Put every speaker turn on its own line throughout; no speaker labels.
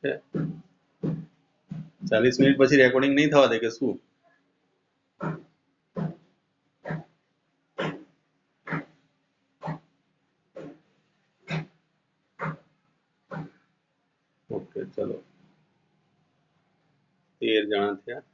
40 minute પછી recording નહીં થવા દે કે શું? ઓકે ચલો 13 જણા થયા.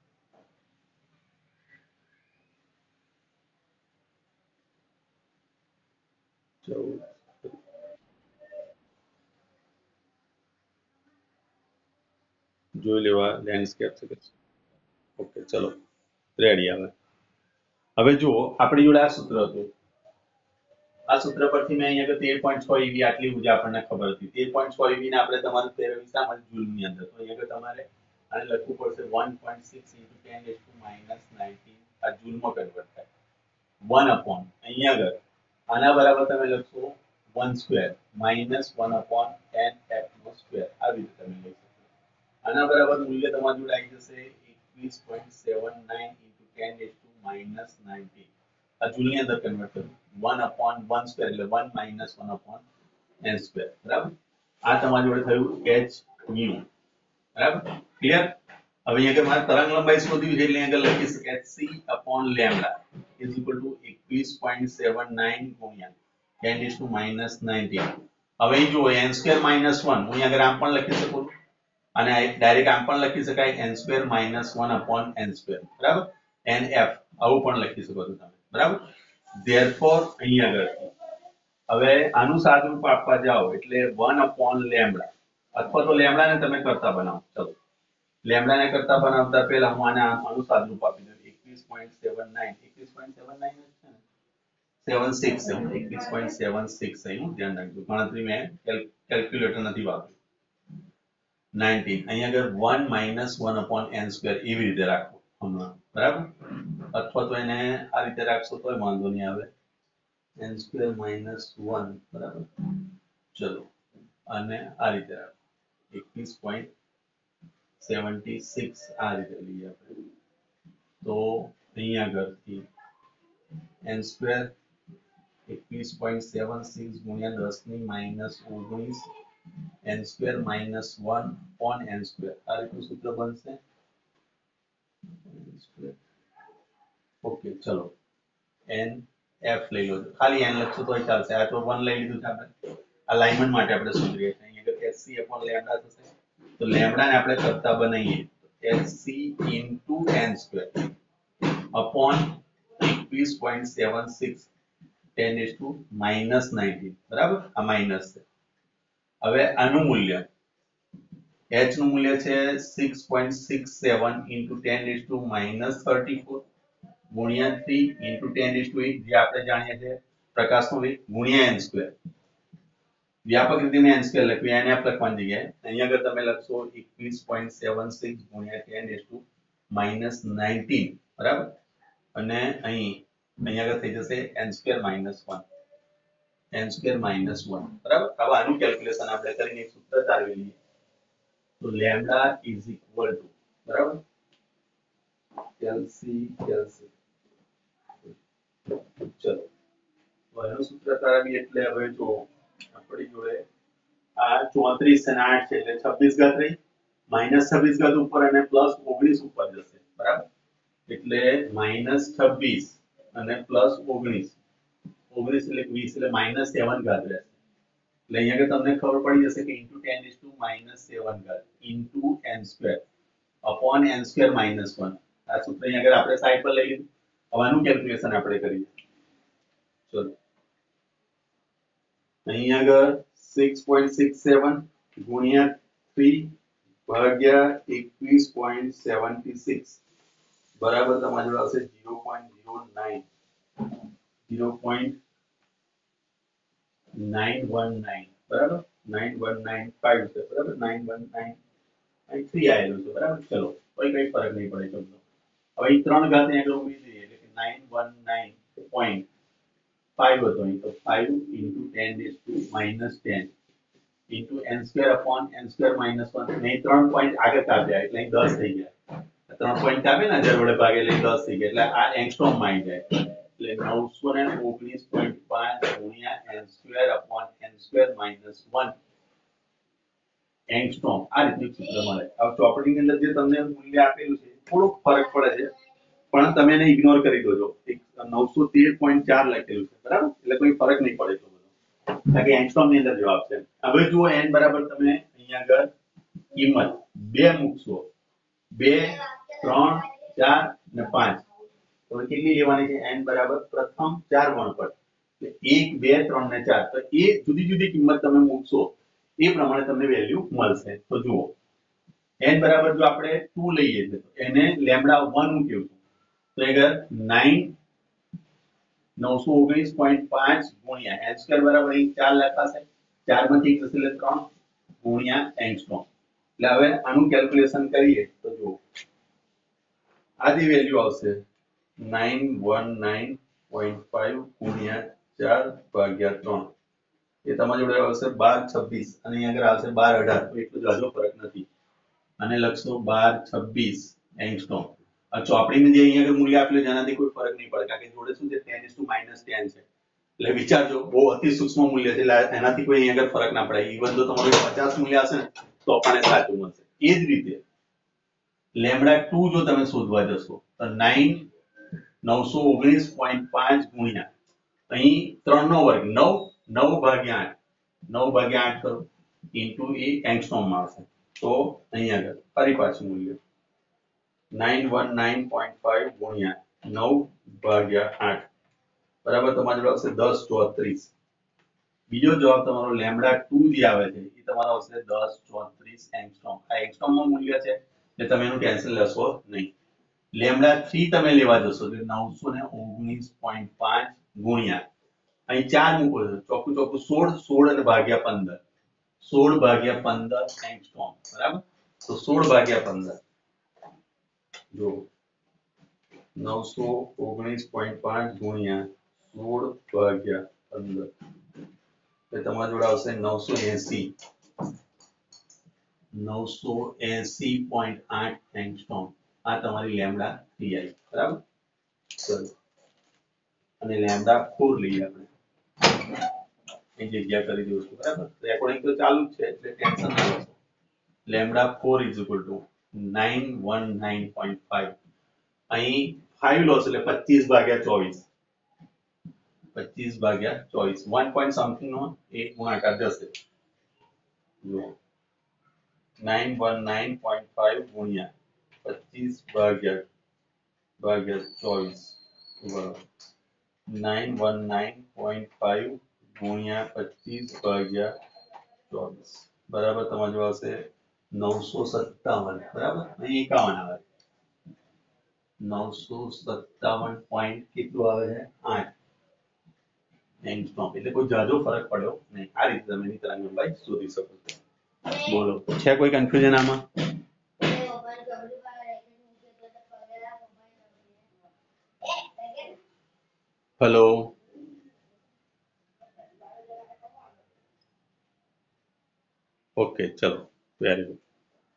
જોઈ લેવા લેન્ડસ્કેપ છે. ઓકે ચલો રેડી. હવે જુઓ આપણી જોડે આ સૂત્ર હતું. આ સૂત્ર પરથી મેં અહીંયા 13.6 eV આટલી ઉર્જા આપણને ખબર હતી. 13.6 eV ને આપણે તમારે ફેરવી શામાં જૂલની અંદર. તો અહીંયા તમારે આને લખવું પડશે 1.6 × 10⁻⁹ આ જૂલમાં કન્વર્ટ થાય. 1 upon અહીંયા આગળ આના બરાબર તમે લખશો 1² -1/10f². આવી રીતે તમે લખી શકો. આના બરાબર મૂલ્ય તમારી જોડે આવી જશે 21.79 × 10⁻⁹ આ જૂલની અંદર કન્વર્ટ કરવું. 1/1² એટલે 1 - 1/n². બરાબર. આ તમારી જોડે થયું h ન્યુ. બરાબર ક્લિયર. હવે અહીંયા કે મારે તરંગ લંબાઈ શોધવી છે એટલે અહીંયા લખી શકાય c/λ = 21.79 × 10⁻⁹. હવે જો n² - 1 હું અહીંયા આમ પણ લખી શકું છું અને ડાયરેક્ટ આમ પણ લખી શકાય n² - 1/n². બરાબર. nf આવું પણ લખી શકો છો તમે. બરાબર. therefore અહીંયા આગળ હવે આનું સાદુરૂપ આપવા જાઓ એટલે 1/λ અથવા તો લેમ્ડા ને તમે કરતા બનાવો. ચલો લેમ્ડા ને કરતા બનાવતા પહેલા હું આનું સાદુરૂપ આપી દઉં. 21.79 છે ને 76 21.76 અહીં ધ્યાન રાખજો. ગણતરી મેં કેલ્ક્યુલેટર નથી વાપર્યું. 19 અહીંયા આગળ 1 - 1/n² એવી રીતે રાખો હમણાં. બરાબર. અથવા તો એને આ રીતે રાખશો તોય વાંધો નહીં આવે. n² - 1 બરાબર. ચલો અને આ રીતે રાખો 21.76 આ રીતે લઈએ આપણે. તો અહીંયા આગળથી n² 21.76 × 10⁻⁻19 n² - 1/n². આ રીતનું સૂત્ર બનશે. ઓકે ચલો n f લઈ લો. ખાલી n લખશો તોય ચાલશે. આ તો 1 લઈ લીધું છે આપણે. અલાઇનમેન્ટ માટે આપણે સૂત્રીએ છીએ. અહીંયા hc/λ થશે. તો લેમ્ડા ને આપણે કરતા બનાવીએ hc × n² upon 21.76 10⁻⁻19. બરાબર. આ માઈનસ છે. હવે આનું મૂલ્ય h નું મૂલ્ય છે 6.67 × 10⁻34 ગુણ્યા 3 × 10⁸ જે આપણે જાણીએ છીએ પ્રકાશનો વેગ ગુણ્યા n². વ્યાપક રીતે મેં n² લખ્યું. nf લખવાની જગ્યાએ અહીંયા આગળ તમે લખશો 21.76 ગુણ્યા 10⁻⁻19. બરાબર. અને અહીંયા આગળ થઈ જશે n² - 1 n² - 1. બરાબર. હવે આનું કેલ્ક્યુલેશન આપણે કરીને એક સૂત્ર તારવી લઈએ. તો લેમ્ડા = બરાબર કેલ્સી ચલો એનું સૂત્ર તારવી એટલે હવે જો આપણી જોડે આ 34 અને 8 છે એટલે 26 ઘાત રહી -26 ઉપર અને +19 ઉપર જશે. બરાબર. એટલે -26 અને +19 19 એટલે 20 એટલે -7 ઘાત રહેશે. એટલે અહીંયા કે તમને ખબર પડી જશે કે × 10⁻⁷ n² upon n² - 1. આ સૂત્ર અહીંયા આપણે સાઈડ પર લઈ લીધું. હવે આનું કેલ્ક્યુલેશન આપણે કરીએ. ચલો અહીંયા આગળ 6.67 ગુણ્યા 3 ભાગ્યા 21.76 બરાબર તમારી જોડે આવશે 0.09 0.919 બરાબર 9195 છે. બરાબર 9193 આયેલું છે. બરાબર. ચલો કોઈ કઈ ફરક નહીં પડે. ચલો હવે 3 ઘાત અહીંયા આગળ ઉમેરી દઈએ એટલે કે 919.5 હતો અહીં તો 5 × 10⁻⁻10 into n² upon n² - 1 નહીં 3 પોઈન્ટ આગળ કાપ્યા એટલે અહીં 10 થઈ ગયા. 3 પોઈન્ટ કાપે ને 1000 વડે ભાગે એટલે 10 થઈ ગયા. એટલે આ એંગસ્ટ્રોમ માં આવી જાય. એટલે 919.5 ગુણ્યા n² upon n² - 1 એંગસ્ટ્રોમ આ રીતનું સૂત્ર મળે. હવે ચોપડીની અંદર જે તમને મૂલ્ય આપેલું છે થોડોક ફરક પડે છે પણ તમે એને ઇગ્નોર કરી દોજો. 913.4 લખેલું છે બરાબર, એટલે કોઈ ફરક નહીં પડે એટલો બધો, કારણ કે એંગસ્ટ્રોમ ની અંદર જવાબ છે. હવે જુઓ n બરાબર તમે અહીંયા આગળ કિંમત 2 મૂકશો, 2 3 4 અને 5 તો કેટલી લેવાની છે? n બરાબર પ્રથમ 4 ગણ પર 1 2 3 ને 4 તો એ જુદી જુદી કિંમત તમે મૂકશો એ પ્રમાણે તમને વેલ્યુ મળશે. તો જુઓ n બરાબર જો આપણે 2 લઈએ છે તો એને લેમ્બડા 1 મૂક્યું તો આગળ 919.5 ગુણ્યા n સ્ક્વેર બરાબર અહીં 4 લખાશે, 4 માંથી 1 જશે એટલે 3 ગુણ્યા એંગસ્ટ્રોમ. એટલે હવે આનું કેલ્ક્યુલેશન કરીએ તો જુઓ આ જે વેલ્યુ આવશે 919.5 ગુણ્યા 4 ભાગ્યા 3 એ તમારી જોડે આવશે 1226 અને અહીં આગળ આવશે 1218 તો એટલો જાજો ફરક નથી. અને લખશો 1226 એંગસ્ટ્રોમ. આ ચોપડીમાં જે અહીં આગળ મૂલ્ય આપેલું જેનાથી કોઈ ફરક નહીં પડે, કારણ કે જોડે શું છે 10 - 10 છે. એટલે વિચારજો બહુ અતિ સૂક્ષ્મ મૂલ્ય છે એટલે એનાથી કોઈ અહીં આગળ ફરક ના પડે. ઈવન જો તમારું 50 મૂલ્ય હશે ને તો પણ એ સાચું મળશે. એ જ રીતે લેમ્બડા 2 જો તમે શોધવા જશો તો 919.5 ગુણ્યા અહીં 3 નો વર્ગ 9 ભાગ્યા 8 કરો ઇન્ટુ એ એંગસ્ટ્રોમ માં આવશે. તો અહીં આગળ ફરી પાછું મૂલ્ય 919.5 ગુણ્યા 9 ભાગ્યા 8 બરાબર તમારી જોડે આવશે 1034. બીજો જવાબ તમારો લેમ્બડા 2 જે આવે છે એ તમારો આવશે 1034 એંગસ્ટ્રોમ. આ એંગસ્ટ્રોમ નું મૂલ્ય છે એટલે તમે એનું ટેન્શન લેશો નહીં. લેમ્બડા 3 તમે લેવા જશો તો 919.5 ગુણ્યા અહીં 4 મૂકો છો ચોખ્ખું 16 અને ભાગ્યા 15 16 ભાગ્યા 15 એંગસ્ટ્રોમ બરાબર. તો 16 ભાગ્યા 15 જો 919.5 ગુણ્યા 16 ભાગ્યા 15 એટલે તમારી જોડે આવશે 980.8 એંગસ્ટ્રોમ. આ તમારી લેમ્બડા 3 આવી બરાબર. ચલો અને લેમ્બડા 4 લઈએ આપણે એ જગ્યા કરી દઉં છું બરાબર. રેકોર્ડિંગ તો ચાલુ જ છે એટલે ટેન્શન ના લેશો. લેમ્બડા 4 919.5 અહીં 5 લોસ એટલે 25 ભાગ્યા 24 25 ભાગ્યા 24 1 પોઈન્ટ સમથિંગ નો એક ગુણાકાર જશે. જો 919.5 ગુણ્યા 25 ભાગ્યા 24 બરાબર 919.5 ગુણ્યા 25 ભાગ્યા 24 બરાબર તમારી જોડે આવશે 957 બરાબર. અહીં 51 આવે 957 પોઈન્ટ કેટલું આવે છે 8 એંગસ્ટ્રોમ. એટલે કોઈ જાજો ફરક પડ્યો નહીં. આ રીતે તમે એની તરંગ લંબાઈ શોધી શકો છો. બોલો છે કોઈ કન્ફ્યુઝન આમાં? હેલો ઓકે ચલો વેરી ગુડ.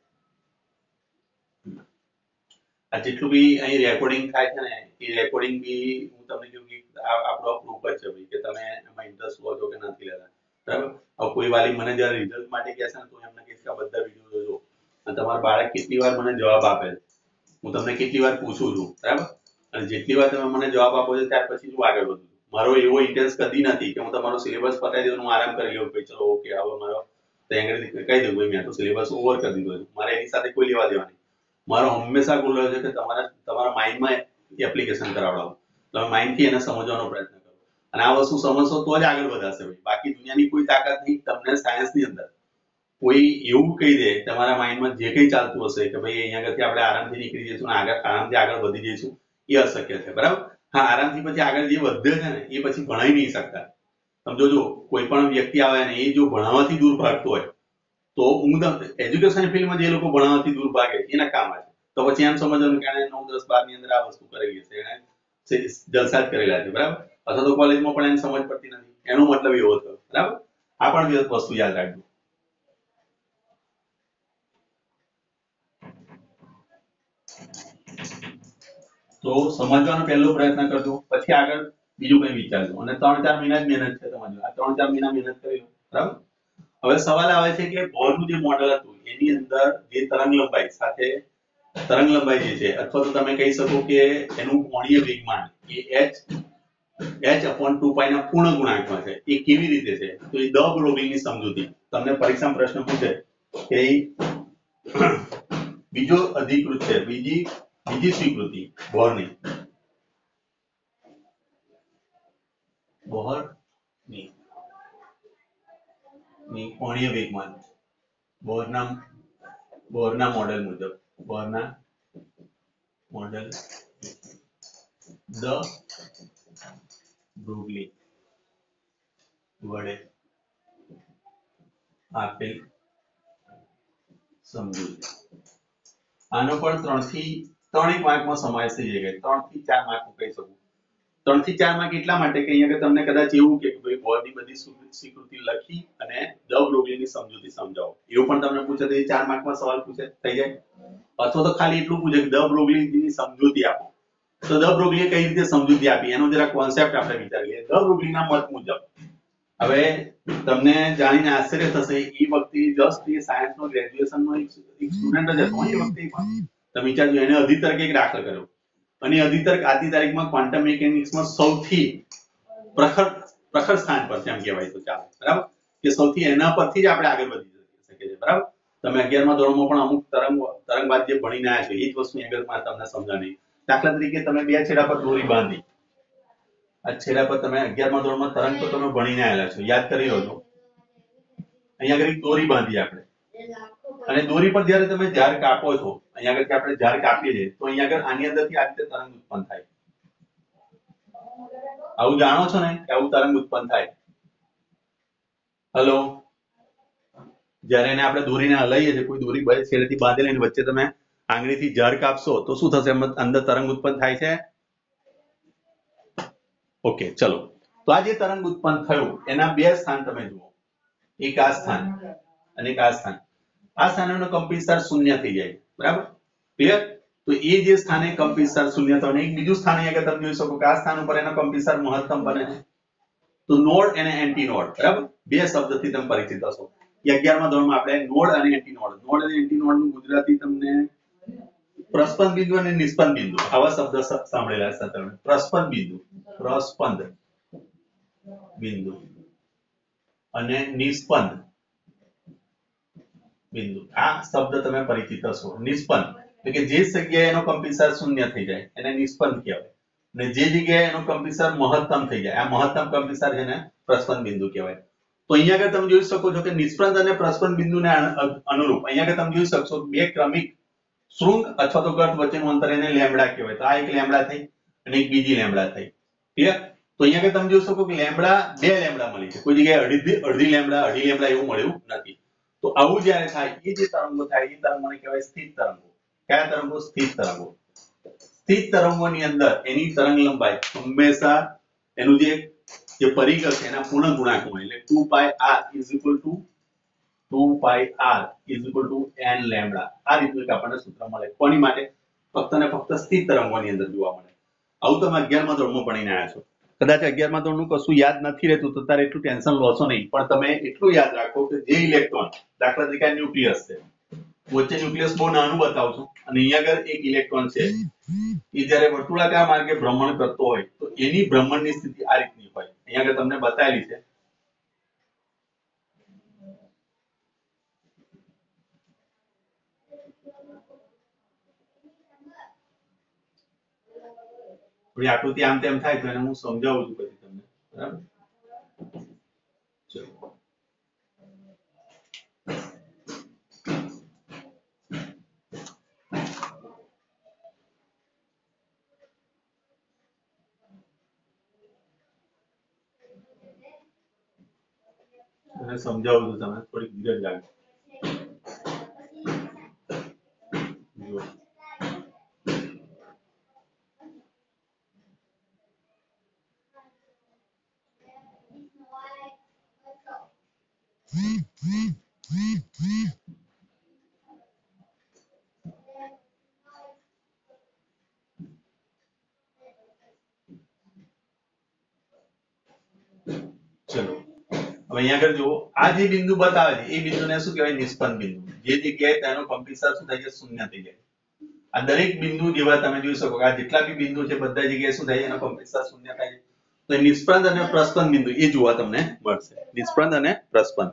આ જેટલું બી અહીં રેકોર્ડિંગ થાય છે ને એ રેકોર્ડિંગ બી હું તમને કહ્યું કે આપણો પ્રૂફ જ છે ભાઈ કે તમે એમાં ઇન્ટરેસ્ટ લો છો કે નથી લેતા બરાબર. હવે કોઈ વાલી મને જ્યારે રિઝલ્ટ માટે કહે છે ને તો એમને કહીશ કે આ બધા વિડીયો જોજો અને તમારા બાળક કેટલી વાર મને જવાબ આપે છે હું તમને કેટલી વાર પૂછું છું બરાબર. અને જેટલી વાર તમે મને જવાબ આપો છો ત્યાર પછી હું આગળ વધું. મારો એવો ઇન્ટરેસ્ટ કદી નથી કે હું તમારો સિલેબસ પતાવી દઉં હું આરામ કરી લઉં ચલો ઓકે હવે મારો કહી દઉં ભાઈ મેં તો સિલેબસ ઓવર કરી દીધો છે મારે એની સાથે કોઈ લેવા દેવા નહીં. મારો હંમેશા ગોલ રહ્યો છે કે તમારા માઇન્ડમાં એપ્લિકેશન કરાવડાવો. તમે માઇન્ડથી એને સમજવાનો પ્રયત્ન કરો અને આ વસ્તુ સમજશો તો જ આગળ વધાશે ભાઈ. બાકી દુનિયાની કોઈ તાકાત નહીં તમને સાયન્સની અંદર કોઈ એવું કહી દે તમારા માઇન્ડમાં જે કંઈ ચાલતું હશે કે ભાઈ અહીંયા આગળથી આપણે આરામથી નીકળી જઈશું અને આરામથી આગળ વધી જઈશું એ અશક્ય છે બરાબર. હા આરામથી પછી આગળ જે વધે છે ને એ પછી ભણાઈ નહીં શકતા. સમજો જો કોઈ પણ વ્યક્તિ આવે ને એ જો ભણાવવાથી દૂર ભાગતો હોય તો એજ્યુકેશન ફિલ્ડમાં જે લોકો ભણાવવાથી દૂર ભાગે એના કામ છે. તો પછી એમ સમજવાનું કે એને 9 10 12 ની અંદર આ વસ્તુ કરેલી છે એને જલસા જ કરેલા છે બરાબર. અથવા તો કોલેજમાં પણ એને સમજ પડતી નથી એનો મતલબ એવો થયો બરાબર. આ પણ વસ્તુ યાદ રાખજો. તો સમજવાનો પહેલો પ્રયત્ન કરજો પછી આગળ બીજું કંઈ વિચારજો અને 3-4 મહિના જ મહેનત છે તમારી. આ 3-4 મહિના મહેનત કરી લો બરાબર. હવે સવાલ આવે છે કે બોરનું જે મોડેલ હતું એની અંદર જે તરંગ લંબાઈ સાથે તરંગ લંબાઈ જે છે અથવા તો તમે કહી શકો કે એનું કોણીય વેગમાન એ h/2π ના પૂર્ણ ગુણાંકમાં છે. એ કેવી રીતે છે? તો એ દ બ્રોગલીની સમજૂતી તમને પરીક્ષામાં પ્રશ્ન પૂછે કે બીજો અધિકૃત છે બીજી સ્વીકૃતિ બોરની કોણીય વેગમાન બોરના મોડેલ મુજબ દ બ્રોગલી વડે આપેલ સમજૂતી. આનો પણ 3 માર્કમાં સમાવેશ થઈ જાય. 3 થી 4 માર્ક કહી શકું. 3 થી 4 માર્ક એટલા માટે કે અહીંયા તમને કદાચ એવું કે ભાઈ બોરની બધી સ્વીકૃતિ લખી અને દ બ્રોગલીની સમજૂતી સમજાવો. એવું પણ તમને પૂછે તો એ 4 માર્કમાં સવાલ પૂછે થઈ જાય. અથવા તો ખાલી એટલું પૂછે કે દ બ્રોગલીની સમજૂતી આપો. તો દ બ્રોગલીએ કઈ રીતે સમજૂતી આપી એનો જરા કોન્સેપ્ટ આપણે વિચારીએ. દ બ્રોગલીના મત મુજબ હવે તમને જાણીને આશ્ચર્ય થશે એ વખતે જસ્ટ એ સાયન્સનો ગ્રેજ્યુએશનનો એક સ્ટુડન્ટ જ હતો. એ વખતે તમે વિચારજો એને અધિતર્ક એક દાખલ કર્યો અને અધિતર્ક આજની તારીખમાં ક્વોન્ટમ મિકેનિક્સમાં સૌથી પ્રખર સ્થાન પર છે એમ કહેવાય તો ચાલે. બરાબર કે સૌથી એના પરથી જ આપણે આગળ વધી શકીએ છીએ. બરાબર તમે 11મા ધોરણમાં પણ અમુક તરંગવાદ જે ભણીને આવ્યા છો એ જ વસ્તુ આગળ તમને સમજાવી. દાખલા તરીકે તમે બે છેડા પર દોરી બાંધી આ છેડા પર તમે 11મા ધોરણમાં તરંગ તો તમે ભણીને આવેલા છો યાદ કરી લો છો. અહીંયા આગળ દોરી બાંધી આપણે અને દોરી પર જ્યારે તમે ઝાડ કાપો છો અહીંયા આગળ આપણે ઝાડ કાપીએ છીએ તો અહીંયા આગળ આની અંદરથી આ રીતે તરંગ ઉત્પન્ન થાય. આવું જાણો છો ને કે આવું તરંગ ઉત્પન્ન થાય. હલો જ્યારે એને આપણે દોરીને હલાવીએ છીએ કોઈ દોરી બે છેડેથી બાંધેલી એની વચ્ચે તમે આંગળીથી ઝાડ કાપશો તો શું થશે અંદર તરંગ ઉત્પન્ન થાય છે. ઓકે ચલો તો આ જે તરંગ ઉત્પન્ન થયું એના બે સ્થાન તમે જુઓ. એક આ સ્થાન અને એક આ સ્થાન. આ સ્થાનનો કંપનવિસ્તાર શૂન્ય થઈ જાય. બરાબર ક્લિયર. તો એ જે સ્થાને કંપનવિસ્તાર શૂન્ય થયો અને એક બીજું સ્થાન અહીંયા તમે જોઈ શકો કે આ સ્થાન ઉપર એનો કંપનવિસ્તાર મહત્તમ બને છે. તો નોડ અને એન્ટી નોડ બરાબર બે શબ્દથી તમે પરિચિત હશો. 11મા ધોરણમાં આપણે નોડ અને એન્ટી નોડ નું ગુજરાતી તમને પ્રસ્પંદ બિંદુ અને નિસ્પંદ બિંદુ આવા શબ્દ સાંભળેલા હશે તમે. પ્રસ્પંદ બિંદુ અને નિસ્પંદ બિંદુ આ શબ્દ તમે પરિચિત હશો. નિસ્પંદ એટલે કે જે જગ્યાએ એનો કંપનવિસ્તાર શૂન્ય થઈ જાય એને નિસ્પંદ કહેવાય અને જે જગ્યાએ એનો કંપનવિસ્તાર મહત્તમ થઈ જાય આ મહત્તમ કંપનવિસ્તાર છે ને પ્રસ્પંદ બિંદુ કહેવાય. તો અહીંયા આગળ તમે જોઈ શકો છો કે નિસ્પંદ અને પ્રસ્પંદ બિંદુને અનુરૂપ અહીંયા આગળ તમે જોઈ શકશો બે ક્રમિક શૃંગ અથવા તો ગર્ત વચ્ચેનું અંતર એને લેમ્બડા કહેવાય. તો આ એક લેમ્બડા થઈ અને એક બીજી લેમ્બડા થઈ. ક્લિયર. તો અહીંયા આગળ તમે જોઈ શકો કે લેમ્બડા બે લેમ્બડા મળી છે. કોઈ જગ્યાએ અડધી લેમ્બડા એવું મળ્યું નથી. તો આવું જ્યારે થાય એ જે તરંગો થાય એ તરંગોને કહેવાય સ્થિત તરંગો. કયા તરંગો? સ્થિત તરંગો. સ્થિત તરંગોની અંદર એની તરંગ લંબાઈ હંમેશા એનું જે પરિઘ છે એના પૂર્ણ ગુણાંક હોય એટલે 2πr n લેમ્બડા. આ રીતનું એક આપણને સૂત્ર મળે. કોની માટે? ફક્ત ને ફક્ત સ્થિત તરંગોની અંદર જોવા મળે. આવું તમે 11મા ધોરણમાં ભણીને આવ્યા છો. કદાચ 11મા ધોરણનું કશું યાદ નથી રહેતું તો તારે એટલું ટેન્શન લોશો નહીં. પણ તમે એટલું યાદ રાખો કે જે ઇલેક્ટ્રોન દાખલા તરીકે ન્યુક્લિયસ છે વચ્ચે ન્યુક્લિયસ બહુ નાનું બતાવું છું અને અહીંયા આગળ એક ઇલેક્ટ્રોન છે એ જ્યારે વર્તુળાકાર માર્ગે ભ્રમણ કરતો હોય તો એની ભ્રમણની સ્થિતિ આ રીતની હોય. અહીંયા આગળ તમને બતાવેલી છે. થોડી આકૃતિ આમ તેમ થાય તો એને હું સમજાવું છું પછી તમને. બરાબર ચલો અને સમજાવું છું તમે થોડીક ધીરજ રાખજો. જુઓ ચલો હવે અહીંયા આગળ જુઓ આ જે બિંદુ બતાવે છે એ બિંદુને શું કહેવાય નિષ્પન્ન બિંદુ જે જગ્યાએ તેનો કંપિતશાળ શું થાય છે શૂન્ય થઈ જાય આ દરેક બિંદુ જેવા તમે જોઈ શકો આ જેટલા બી બિંદુ છે બધા જગ્યાએ શું થાય એનો કંપિતશાળ શૂન્ય થાય છે તો નિષ્પન્ન અને પ્રસ્પન્ન બિંદુ એ જોવા તમને મળશે નિષ્પન્ન અને પ્રસ્પન્ન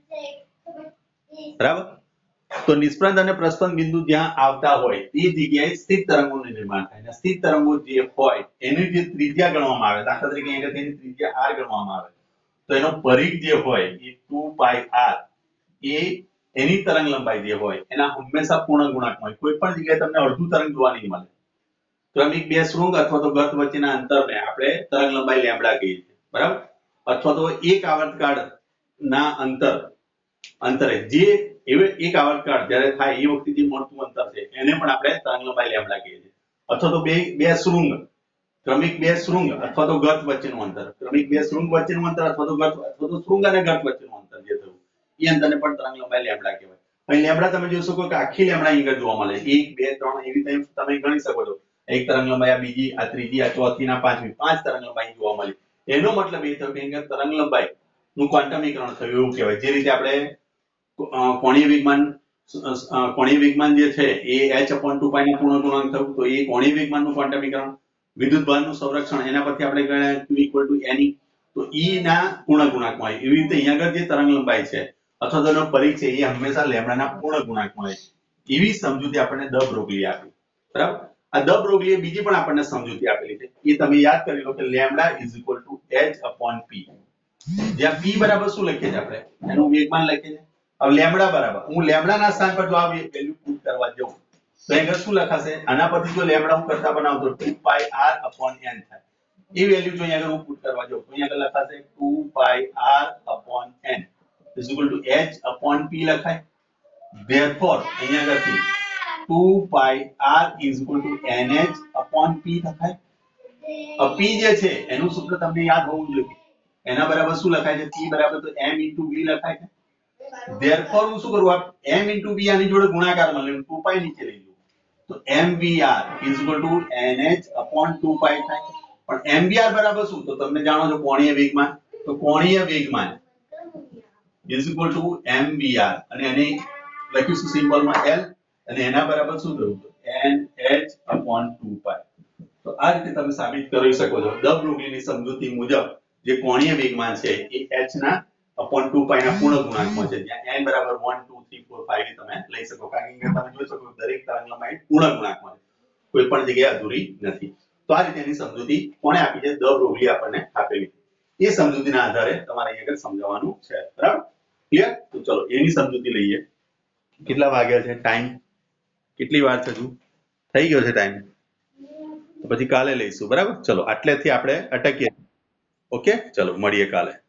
બરાબર તો નિષ્પન્ન અને પ્રસ્પન્ન બિંદુ જ્યાં આવતા હોય તે જગ્યાએ સ્થિત તરંગોનું નિર્માણ થાય અને સ્થિત તરંગો જે હોય એની જે ત્રિજ્યા ગણવામાં આવે દાખલા તરીકે અહીંયા તેની ત્રિજ્યા r ગણવામાં આવે તો એનો પરિઘ જે હોય એ 2πr એ એની તરંગ લંબાઈ જે હોય એના હંમેશા પૂર્ણ ગુણાંકમાં હોય કોઈ પણ જગ્યાએ તમને અડધું તરંગ જોવા નહીં મળે ક્રમિક બે શૃંગ અથવા તો ગર્ત વચ્ચેના અંતરને આપણે તરંગ લંબાઈ લેમ્બડા કહીએ છીએ બરાબર અથવા તો એક આવર્તકાળ ના અંતરે જે એક આવર્તકાળ જ્યારે થાય એ વખતે જે મળતું અંતર છે એને પણ આપણે તરંગ લંબાઈ લેમ્બડા કહીએ છીએ અથવા તો બે શૃંગ ક્રમિક બે શૃંગ અથવા તો ગર્ત વચ્ચેનું અંતર ક્રમિક બે શૃંગ વચ્ચેનું અંતર અથવા તો શૃંગ અને ગર્ત વચ્ચેનું અંતર જે થયું એ અંતરને પણ તરંગ લંબાઈ લેમ્બડા કહેવાય અહીં લેમ્બડા તમે જોઈ શકો કે આખી લેમ્બડા અહીં જોવા મળે 1 2 3 એવી તમે ગણી શકો છો એક તરંગ લંબાઈ આ બીજી આ ત્રીજી આ ચોથી ના પાંચમી પાંચ તરંગ લંબાઈ જોવા મળી એનો મતલબ એ થયો કે તરંગ લંબાઈ નું ક્વોન્ટમીકરણ થયું એવું કહેવાય જે રીતે આપણે કોણીય વેગમાન જે છે એ h/2π ના પૂર્ણ ગુણાંક થયું તો એ કોણીય વેગમાનનું ક્વોન્ટમીકરણ વિદ્યુતભારનું સંરક્ષણ એના પરથી આપણે ગણ્યા q ne તો e ના પૂર્ણ ગુણાંકમાં હોય એવી રીતે અહીંયા આગળ જે તરંગ લંબાઈ છે અથવા તો એનો પરિઘ છે એ હંમેશા લેમ્બડાના પૂર્ણ ગુણાંકમાં હોય એવી સમજૂતી આપણને દ બ્રોગલી આપી બરાબર આ દ બ્રોગલીએ બીજી પણ આપણને સમજૂતી આપેલી છે એ તમે યાદ કરી લો કે લેમ્બડા h/p જ્યાં p બરાબર શું લખીએ છીએ આપણે એનું વેગમાન લખીએ છીએ હવે લેમ્બડા બરાબર હું લેમ્બડાના સ્થાન પર જો આ વેલ્યુ પુટ કરવા જાઉં તો અહીં શું લખાશે આના પરથી જો લેમ્બડા હું કરતા બનાવું તો 2πr/n થાય એ વેલ્યુ જો અહીંયા હું પુટ કરવા જાઉં તો અહીંયા લખાશે 2πr/n h/p લખાય therefore અહીંયા આગળથી 2πr nh/p લખાય p જે છે એનું સૂત્ર તમને યાદ હોવું જોઈએ એના બરાબર શું લખાય છે p બરાબર તો m * v લખાય છે therefore હું શું કરું m * v આની જોડે ગુણાકારમાં લઉં 2π નીચે લઈ લઉં તો mvr nh/2π થાય પણ mvr બરાબર શું તો તમે જાણો છો કોણીય વેગમાન તો કોણીય વેગમાન mvr અને એને લખીશું સિમ્બોલમાં l અને એના બરાબર શું થયું તો nh/2π તો આ રીતે તમે સાબિત કરી શકો છો દ બ્રોગલીની સમજૂતી મુજબ જે કોણીય વેગમાન છે એ h ના /2π ના પૂર્ણ ગુણાંકમાં છે જ્યાં n બરાબર 1 2 3 4 5 તમે લઈ શકો કારણ કે તમે જોઈ શકો દરેક તરંગ લંબાઈ પૂર્ણ ગુણાંકમાં છે કોઈ પણ જગ્યાએ અધૂરી નથી તો આ રીતે એની સમજૂતી કોણે આપી છે દ બ્રોગલી આપણને આપેલી એ સમજૂતીના આધારે તમારે અહીંયા આગળ સમજાવવાનું છે બરાબર ક્લિયર તો ચલો એની સમજૂતી લઈએ કેટલા વાગ્યા છે ટાઈમ કેટલી વાર છે હજુ થઈ ગયો છે ટાઈમ તો પછી કાલે લઈશું બરાબર ચલો આટલેથી આપણે અટકીએ ઓકે ચલો મળીએ કાલે